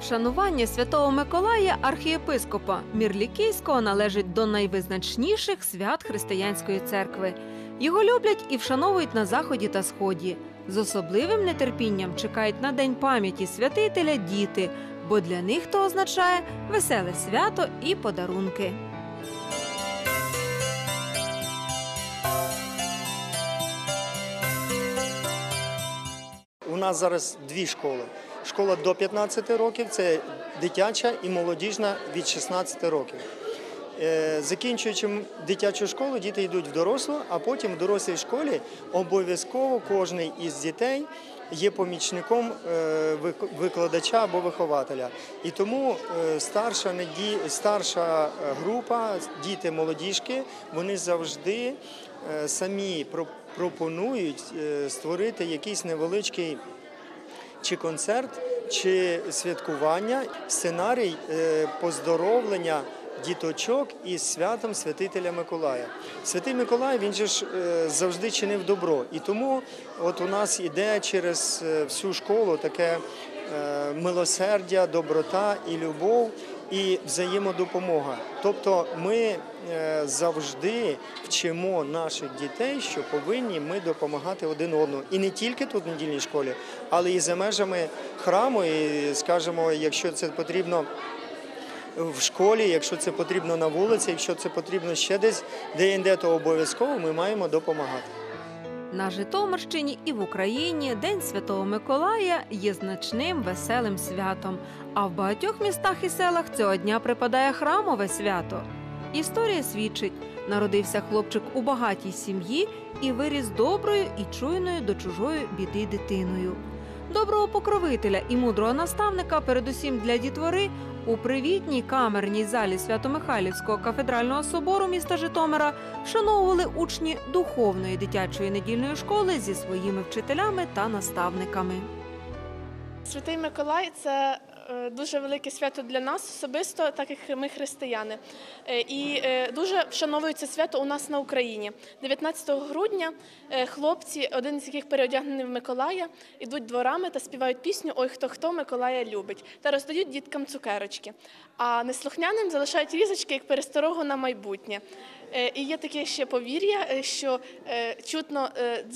Шанування Святого Миколая архієпископа Мірлікійського належить до найвизначніших свят християнської церкви. Його люблять і вшановують на Заході та Сході. З особливим нетерпінням чекають на День пам'яті святителя діти, бо для них то означає веселе свято і подарунки. У нас зараз дві школи. Школа до 15 років – це дитяча і молодіжна від 16 років. Закінчуючи дитячу школу, діти йдуть в дорослу, а потім в дорослій школі обов'язково кожен із дітей є помічником викладача або вихователя. І тому старша група, діти-молодіжки, вони завжди самі пропонують створити якийсь невеличкий чи концерт, чи святкування, сценарій поздоровлення діточок із святом Святителя Миколая. Святий Миколай, він же ж завжди чинив добро. І тому от у нас іде через всю школу таке милосердя, доброта і любов, і взаємодопомога. Тобто ми завжди вчимо наших дітей, що повинні ми допомагати один одному. І не тільки тут в недільній школі, але і за межами храму, і, скажімо, якщо це потрібно в школі, якщо це потрібно на вулиці, якщо це потрібно ще десь, де-інде, то обов'язково ми маємо допомагати. На Житомирщині і в Україні День Святого Миколая є значним веселим святом, а в багатьох містах і селах цього дня припадає храмове свято. Історія свідчить, народився хлопчик у багатій сім'ї і виріс доброю і чуйною до чужої біди дитиною. Доброго покровителя і мудрого наставника, передусім для дітвори, у привітній камерній залі Свято-Михайлівського кафедрального собору міста Житомира вшановували учні духовної дитячої недільної школи зі своїми вчителями та наставниками. Святий Миколай – це дуже велике свято для нас особисто, так як ми християни. І дуже вшановується свято у нас на Україні. 19 грудня хлопці, один з яких переодягнений в Миколая, ідуть дворами та співають пісню «Ой, хто Миколая любить» та роздають діткам цукерочки. А неслухняним залишають різочки, як пересторогу на майбутнє. І є таке ще повір'я, що чутно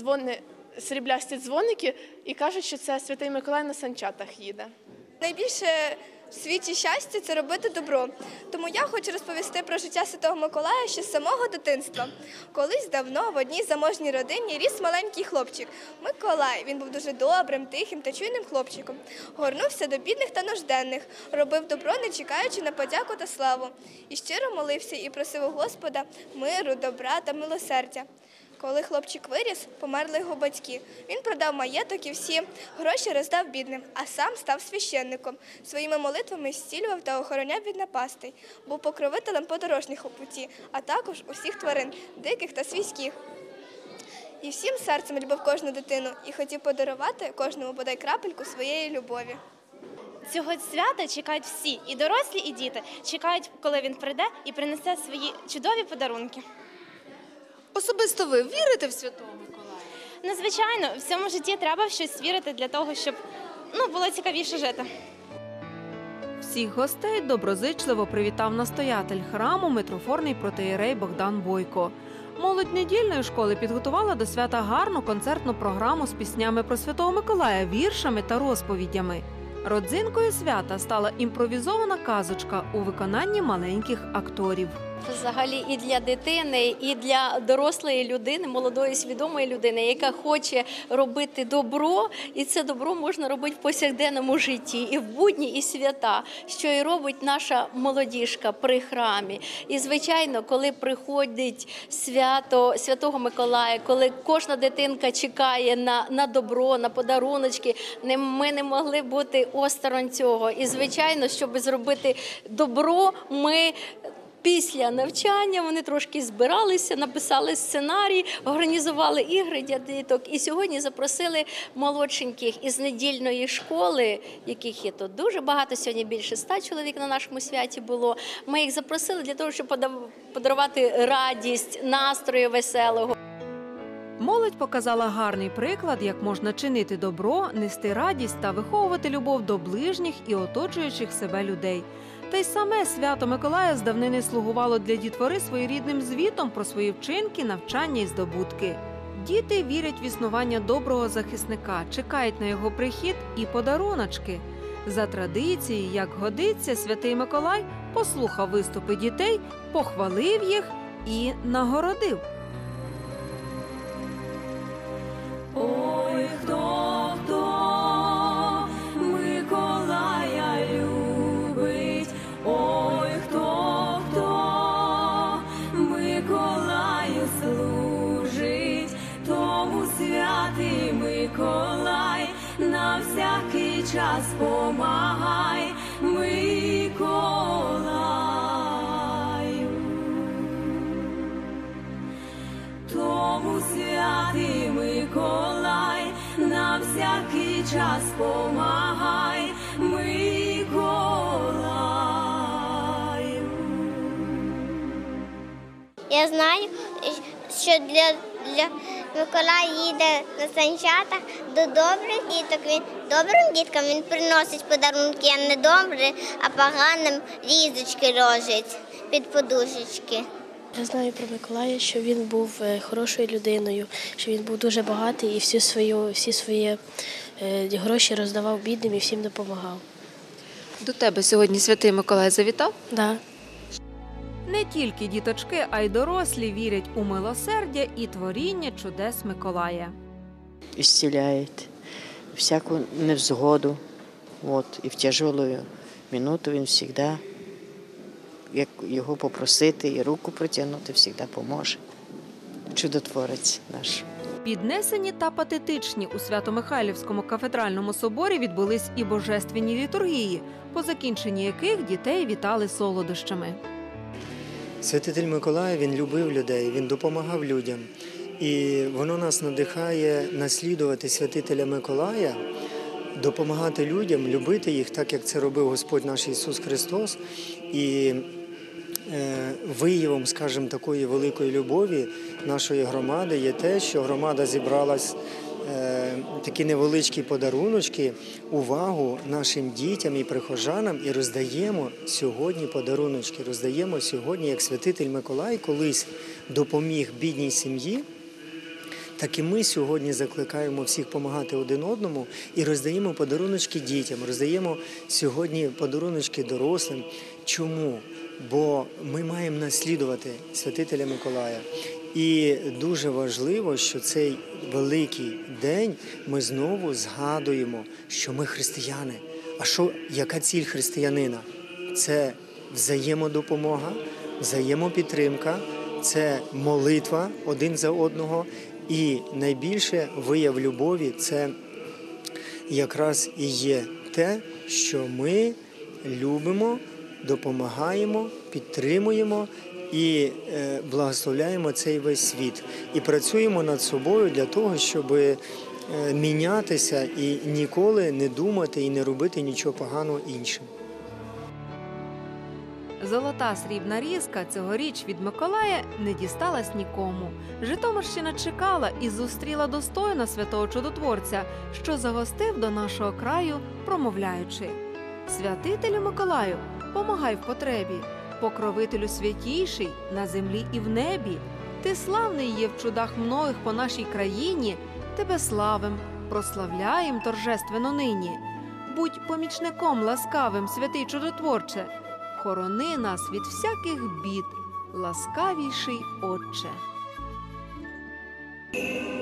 сріблясті дзвоники і кажуть, що це Святий Миколай на санчатах їде. Найбільше в світі щастя – це робити добро. Тому я хочу розповісти про життя Святого Миколая ще з самого дитинства. Колись давно в одній заможній родині ріс маленький хлопчик. Миколай. Він був дуже добрим, тихим та чуйним хлопчиком. Горнувся до бідних та нужденних, робив добро, не чекаючи на подяку та славу. І щиро молився і просив у Господа миру, добра та милосердя. Коли хлопчик виріс, померли його батьки. Він продав маєток і всі гроші роздав бідним, а сам став священником. Своїми молитвами зцілював та охороняв від напастей. Був покровителем подорожніх у путі, а також усіх тварин, диких та свійських. І всім серцем любив кожну дитину і хотів подарувати кожному бодай крапельку своєї любові. Цього свята чекають всі, і дорослі, і діти. Чекають, коли він прийде і принесе свої чудові подарунки. Особисто ви вірите в Святого Миколая? Звичайно, в цьому житті треба в щось вірити для того, щоб було цікавіше жити. Всіх гостей доброзичливо привітав настоятель храму митрофорний протоієрей Богдан Бойко. Молодь недільної школи підготувала до свята гарну концертну програму з піснями про Святого Миколая, віршами та розповідями. Родзинкою свята стала імпровізована казочка у виконанні маленьких акторів. Взагалі і для дитини, і для дорослої людини, молодої свідомої людини, яка хоче робити добро, і це добро можна робити в повсякденному житті, і в будні, і свята, що і робить наша молодіжка при храмі. І, звичайно, коли приходить свято Святого Миколая, коли кожна дитинка чекає на добро, на подаруночки, ми не могли бути осторонь цього. І, звичайно, щоб зробити добро, ми після навчання вони трошки збиралися, написали сценарій, організували ігри для діток. І сьогодні запросили молодшеньких із недільної школи, яких є тут дуже багато, сьогодні більше 100 чоловік на нашому святі було. Ми їх запросили для того, щоб подарувати радість, настрою веселого. Молодь показала гарний приклад, як можна чинити добро, нести радість та виховувати любов до ближніх і оточуючих себе людей. Та й саме свято Миколая з давнини слугувало для дітвори своєрідним звітом про свої вчинки, навчання і здобутки. Діти вірять в існування доброго захисника, чекають на його прихід і подаруночки. За традицією, як годиться, святий Миколай послухав виступи дітей, похвалив їх і нагородив. Ой, хто Миколая любить, ой, хто Миколаю служить, тому святий Миколай на всякий час помагай, Миколаю. Тому святий Миколай на всякий час помагай, Миколаю. Я знаю, що для Миколая їде на санчатах до добрих діток. Він добрим діткам він приносить подарунки, а не добрим, а поганим різочки ложить під подушечки. Я знаю про Миколая, що він був хорошою людиною, що він був дуже багатий і всі свої гроші роздавав бідним і всім допомагав. До тебе сьогодні святий Миколай завітав? Да. Не тільки діточки, а й дорослі вірять у милосердя і творіння чудес Миколая. Исцеляет всякую невзгоду. І в тяжелую минуту він завжди, як його попросити і руку протягнути, завжди поможе. Чудотворець наш. Піднесені та патетичні у Свято-Михайлівському кафедральному соборі відбулись і божественні літургії, по закінченні яких дітей вітали солодощами. Святитель Миколай, він любив людей, він допомагав людям. І воно нас надихає наслідувати святителя Миколая, допомагати людям, любити їх, так як це робив Господь наш Ісус Христос. І виявом, скажімо, такої великої любові нашої громади є те, що громада зібралась такі невеличкі подаруночки, увагу нашим дітям і прихожанам, і роздаємо сьогодні подаруночки, роздаємо сьогодні, як святитель Миколай колись допоміг бідній сім'ї, так і ми сьогодні закликаємо всіх допомагати один одному і роздаємо подаруночки дітям, роздаємо сьогодні подаруночки дорослим. Чому? Бо ми маємо наслідувати святителя Миколая. І дуже важливо, що цей великий день ми знову згадуємо, що ми християни. А яка ціль християнина? Це взаємодопомога, взаємопідтримка, це молитва один за одного. І найбільше вияв любові – це якраз і є те, що ми любимо, допомагаємо, підтримуємо і благословляємо цей весь світ. І працюємо над собою для того, щоб мінятися і ніколи не думати і не робити нічого поганого іншим. Золота срібна різка цьогоріч від Миколая не дісталась нікому. Житомирщина чекала і зустріла достойно святого чудотворця, що загостив до нашого краю, промовляючи: «Святителю Миколаю, помагай в потребі, покровителю святійший на землі і в небі. Ти славний є в чудах многих по нашій країні, тебе славим, прославляєм торжественно нині. Будь помічником ласкавим, святий чудотворче, хорони нас від всяких бід, ласкавіший Отче».